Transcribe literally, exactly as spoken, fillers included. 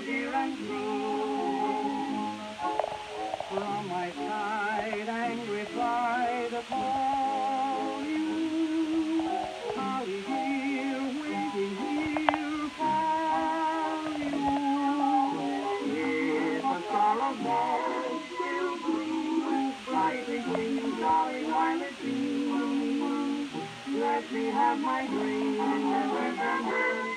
sincere and true. From my side, angry pride upon you. Holly here, waiting here for you. It's a sorrow ball, still blue, brightly gleaming, jolly while it beams. Let me have my dream.